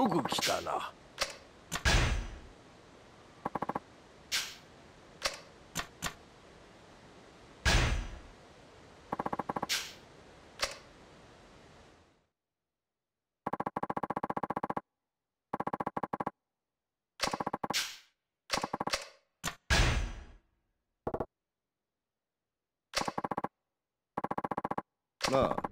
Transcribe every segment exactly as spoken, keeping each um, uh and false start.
よく来たな。まあ。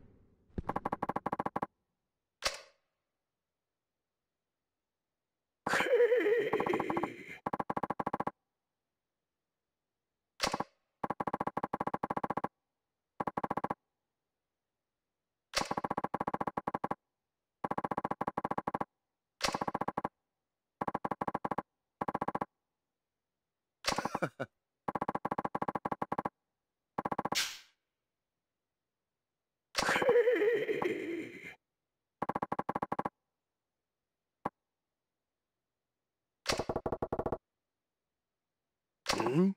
ん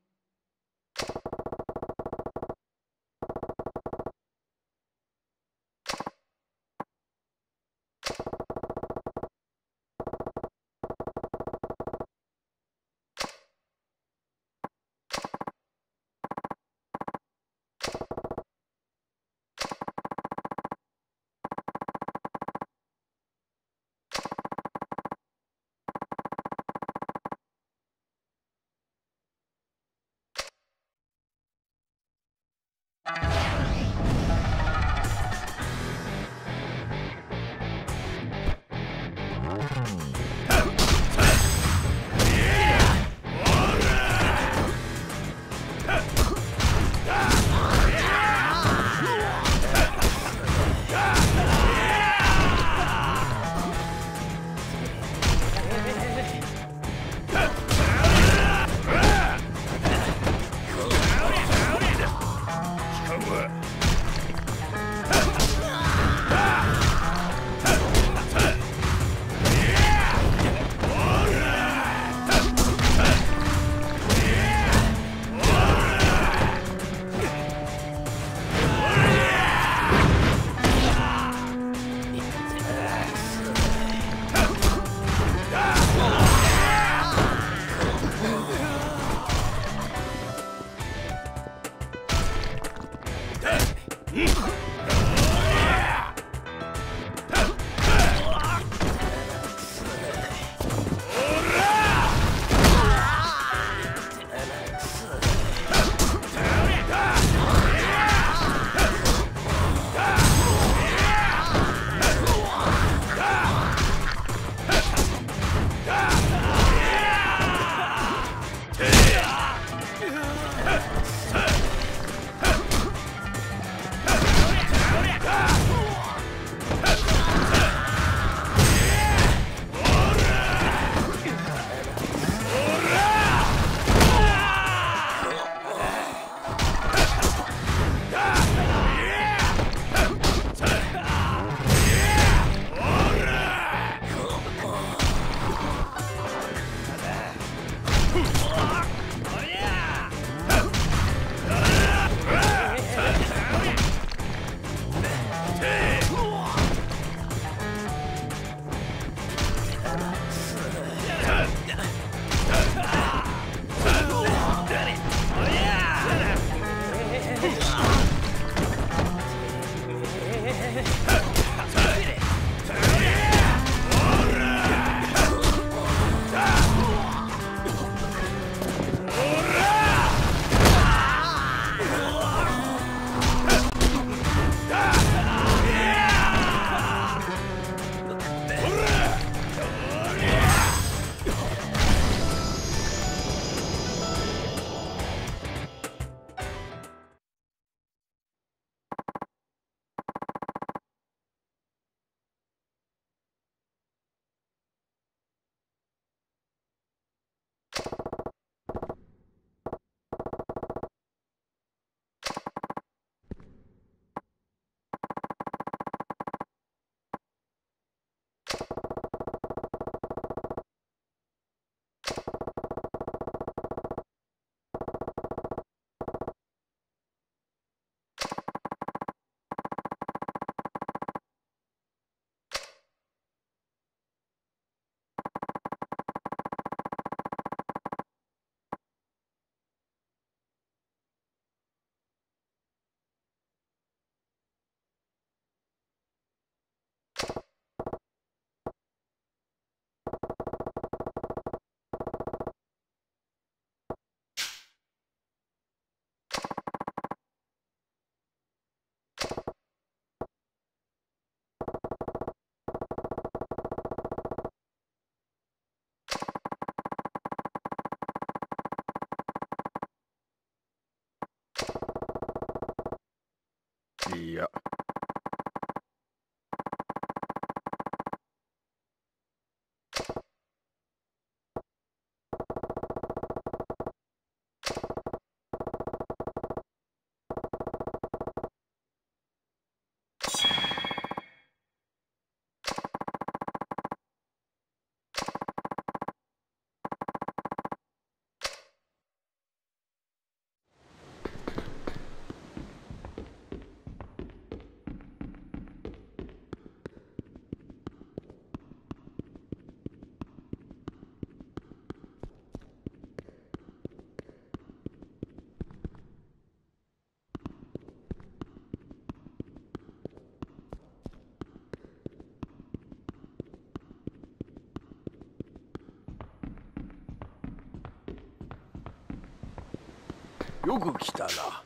よく来たな。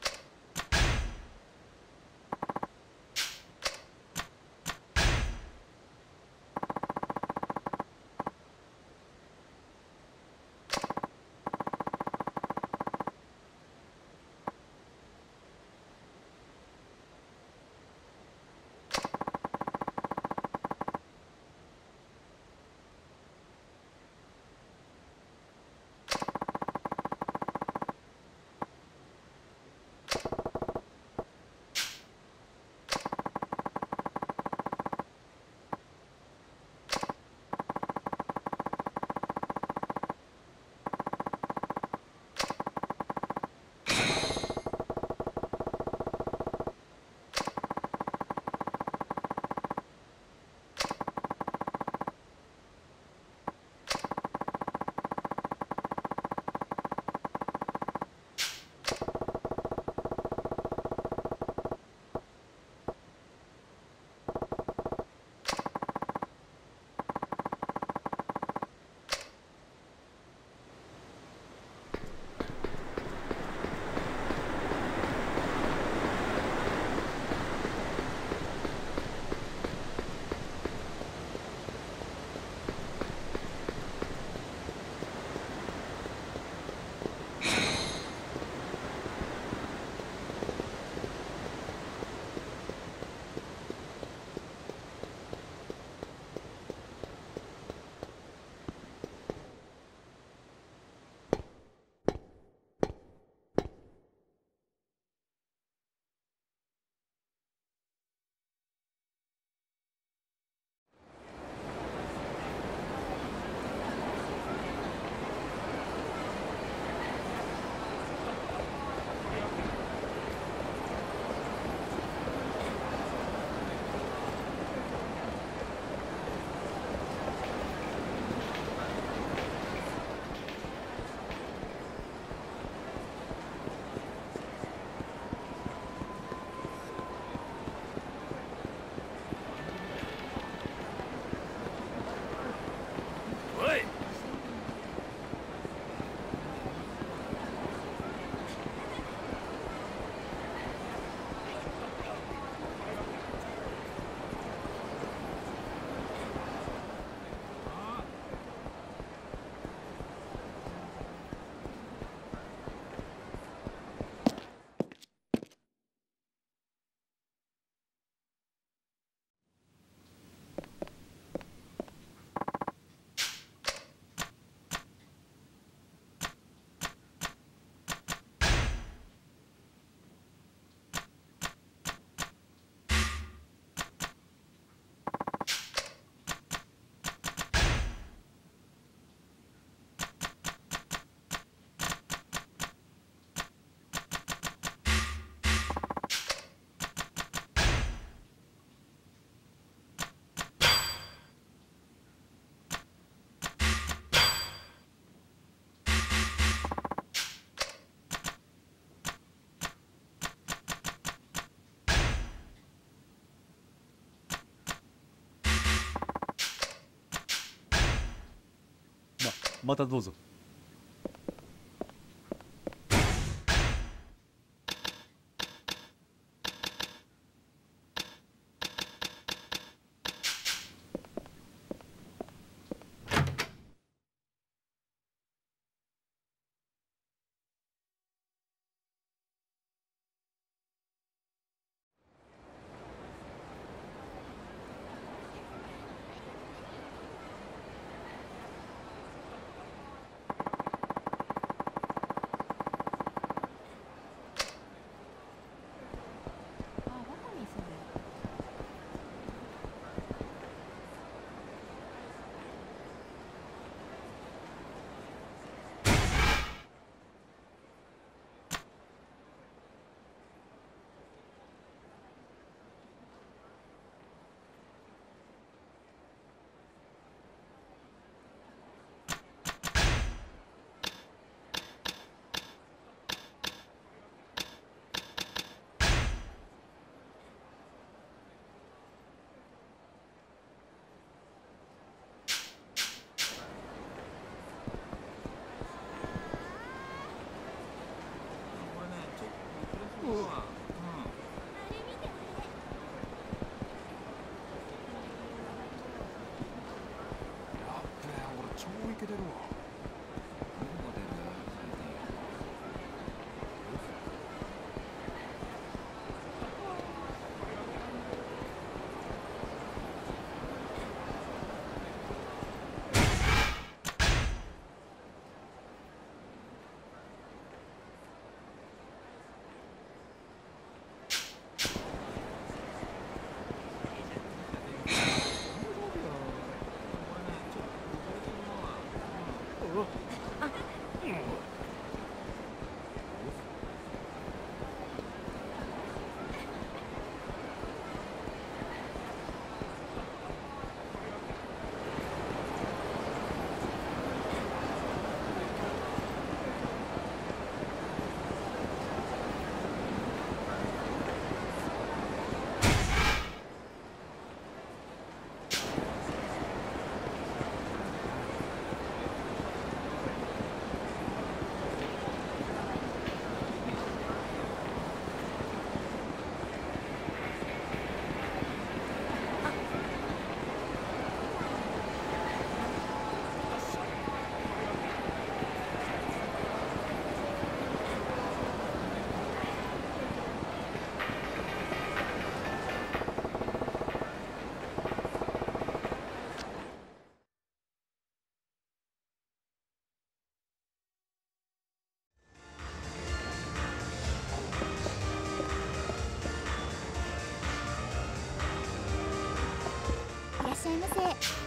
またどうぞ。 いらっしゃいませ。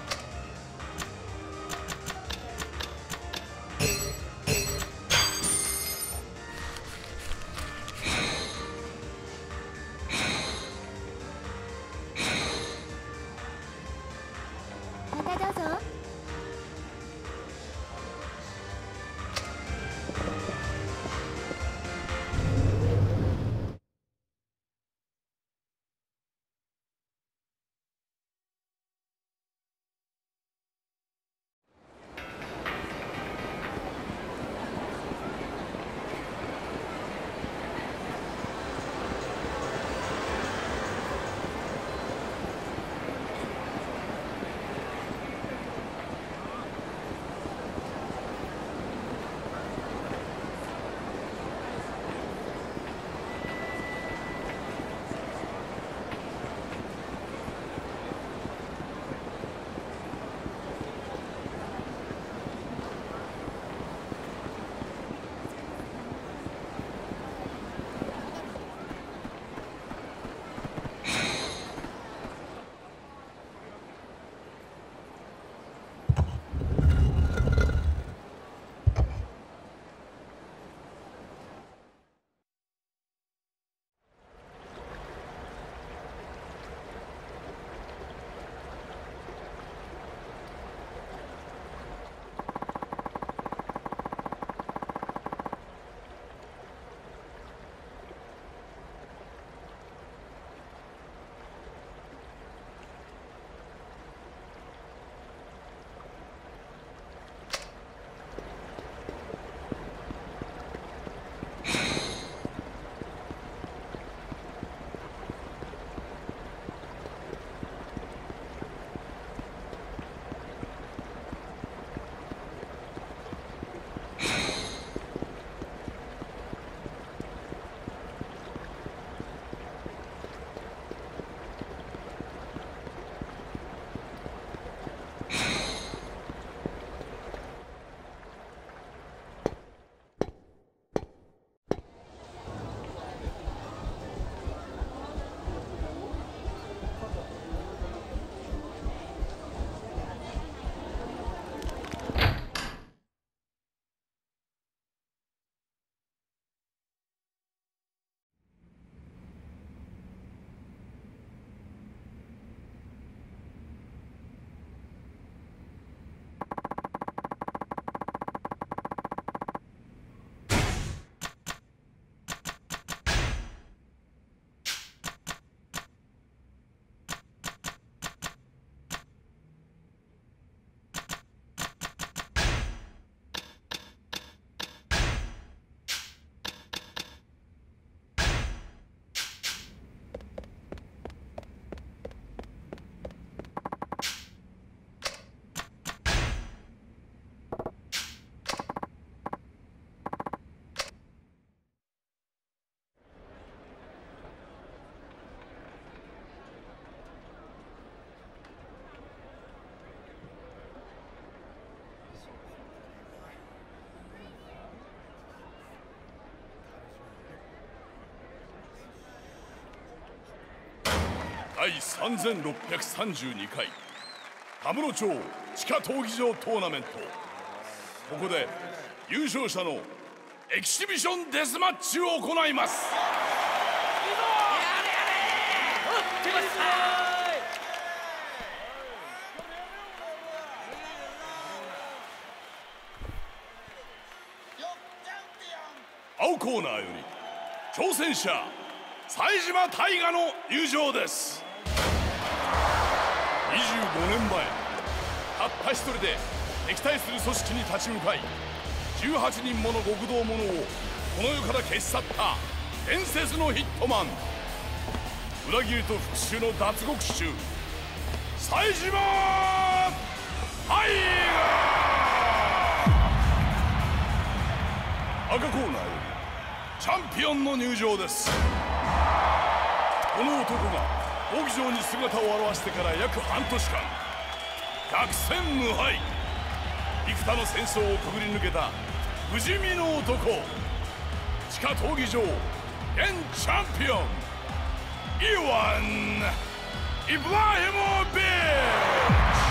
第さんぜんろっぴゃくさんじゅうにかい田室町地下闘技場トーナメント。ここで優勝者のエキシビションデスマッチを行います。青コーナーより挑戦者冴島大河の入場です。にじゅうごねんまえたった一人で敵対する組織に立ち向かいじゅうはちにんもの極道者をこの世から消し去った伝説のヒットマン、裏切りと復讐の脱獄囚冴島大河。赤コーナーよりチャンピオンの入場です。この男が闘技場に姿を現してから約半年間百戦無敗、幾多の戦争をくぐり抜けた不死身の男、地下闘技場現チャンピオンイワン・イブラヒモビッチ。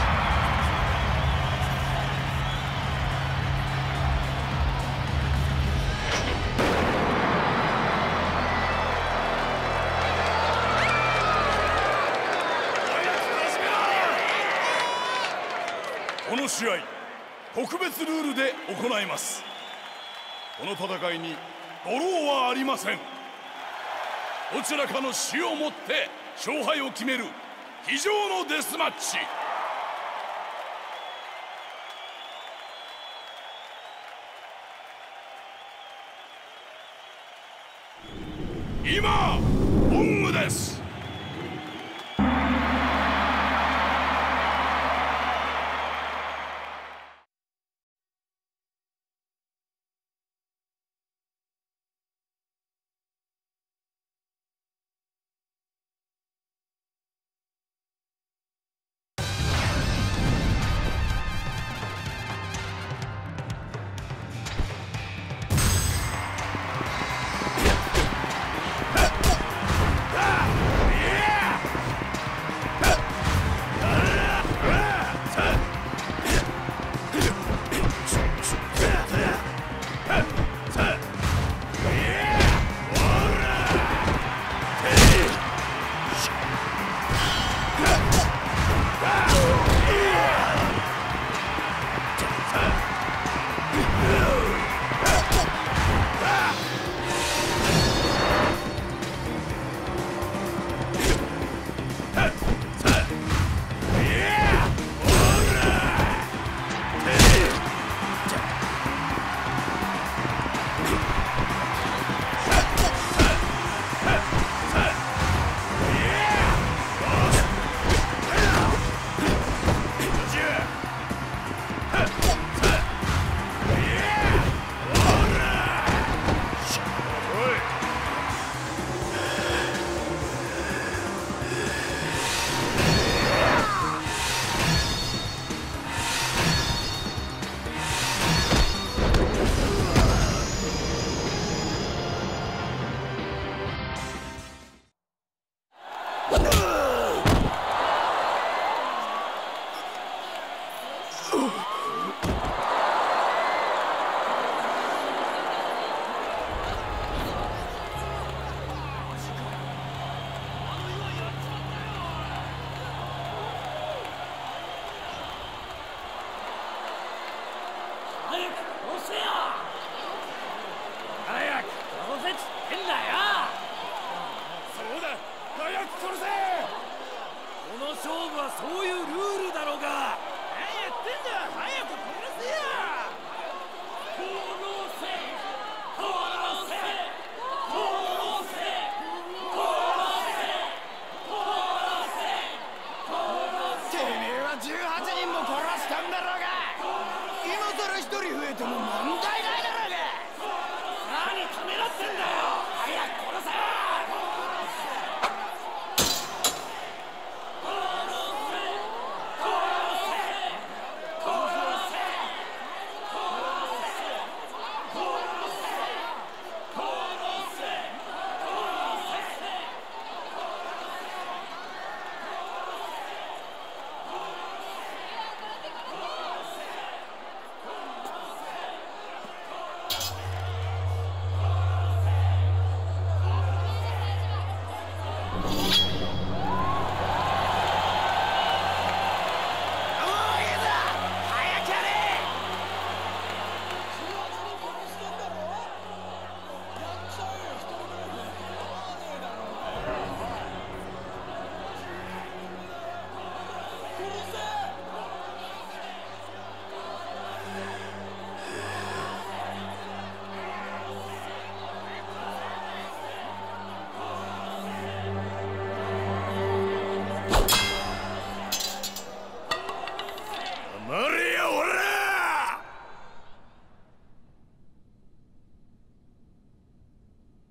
この試合特別ルールで行います。この戦いにドローはありません。どちらかの死をもって勝敗を決める非常のデスマッチ。今ゴングです。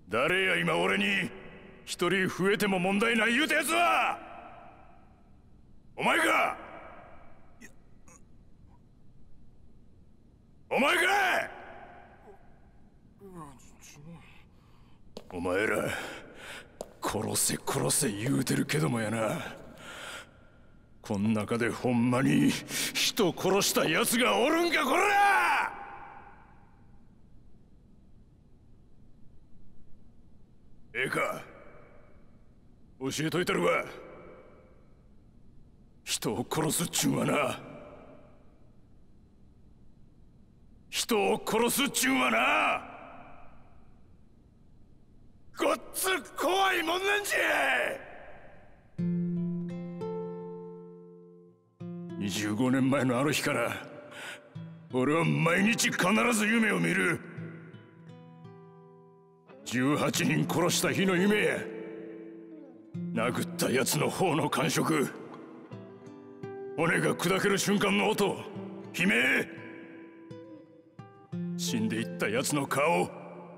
誰や今俺に一人増えても問題ない言うたやつは。お前か。お前かい。お前ら殺せ殺せ言うてるけどもやな、こん中でほんまに人殺した奴がおるんかこら。ええか、教えといたるわ。人を殺すっちゅうんはな、人を殺すっちゅうんはな、ごっつ怖いもんなんじゃ。にじゅうごねんまえのあの日から俺は毎日必ず夢を見る。じゅうはちにん殺した日の夢や、殴った奴の方の感触、骨が砕ける瞬間の音、悲鳴、死んでいった奴の顔、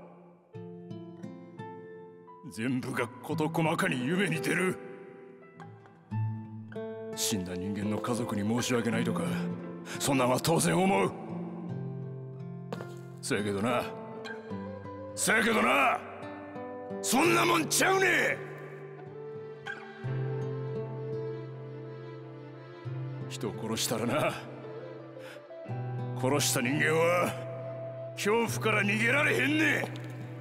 全部が事細かに夢に出る。死んだ人間の家族に申し訳ないとか、そんなんは当然思う。そやけどな、そやけどな、そんなもんちゃうね。人を殺したらな、殺した人間は恐怖から逃げられへんね。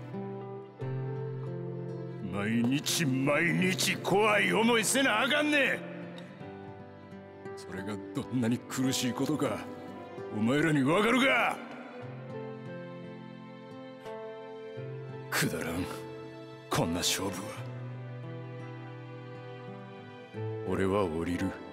毎日毎日怖い思いせなあかんね。それがどんなに苦しいことかお前らにわかるか。くだらんこんな勝負は。俺は降りる。